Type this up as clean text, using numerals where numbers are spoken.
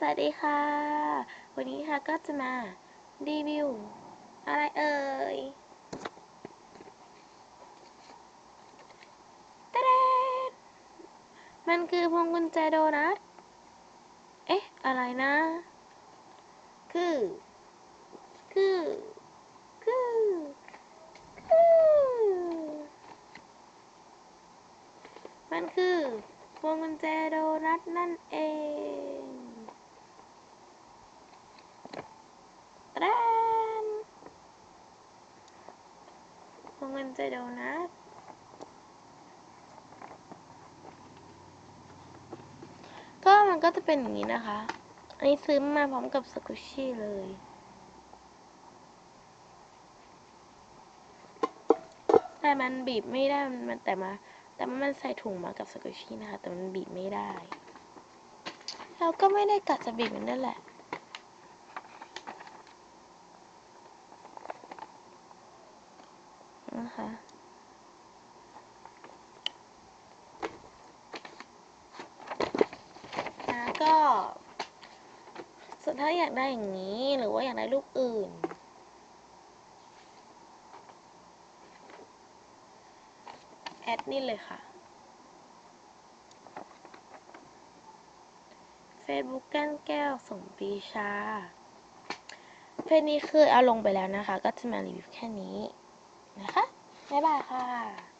วัสดีค่ะวันนี้ค่ะก็จะมารีวิวอะไรเอ่ยตะเดนมันคือพวงกุญแจโดนัทเอ๊ะอะไรนะคือคือคือมันคือพวงกุญแจโดนัทนั่นเองตะเดนพวงกุญแจโดนัทก็มันก็จะเป็นอย่างนี้นะคะอันนี้ซื้อมาพร้อมกับสกุชชี่เลยแต่มันบีบไม่ได้มันใส่ถุงมากับสกุชชี่นะคะแต่มันบีบไม่ได้เราก็ไม่ได้กะจะบีบมันนั่นแหละนะคะแล้วก็ส่วนถ้าอยากได้อย่างนี้หรือว่าอยากได้ลูกอื่นแอดนี่เลยค่ะ Facebook ก้านแก้วสมปรีชาเฟซนี้คือเอาลงไปแล้วนะคะก็จะมารีวิวแค่นี้นะคะบ๊ายบายค่ะ